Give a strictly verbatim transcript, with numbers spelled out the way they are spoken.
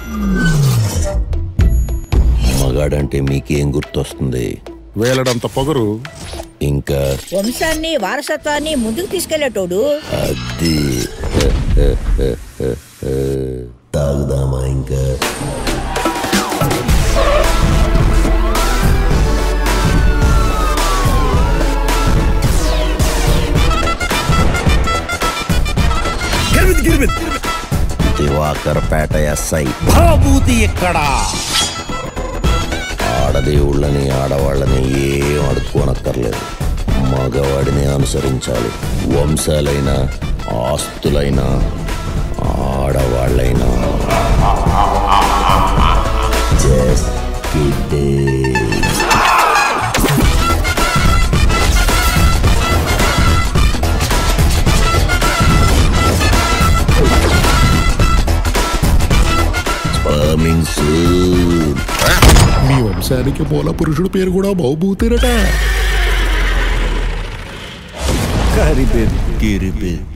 మగాడంటే మీకేం గుర్తొస్తుంది? వేలడంత పొగరు, ఇంకా వంశాన్ని వారసత్వాన్ని ముందుకు తీసుకెళ్లేటోడు. అది తాగుదామా ఇంకా? దివాకర్పేట ఎస్ఐ భాభూతి ఎక్కడా? ఆడదేవుళ్ళని ఆడవాళ్ళని ఏం అడుక్కోనక్కర్లేదు, మగవాడిని అనుసరించాలి. వంశాలైనా ఆస్తులైనా ఆడవాళ్ళైనా జస్ట్ మీ వంశానికి మూల పురుషుడు పేరు కూడా బహుభూతిరట. కరిబె గిరిబె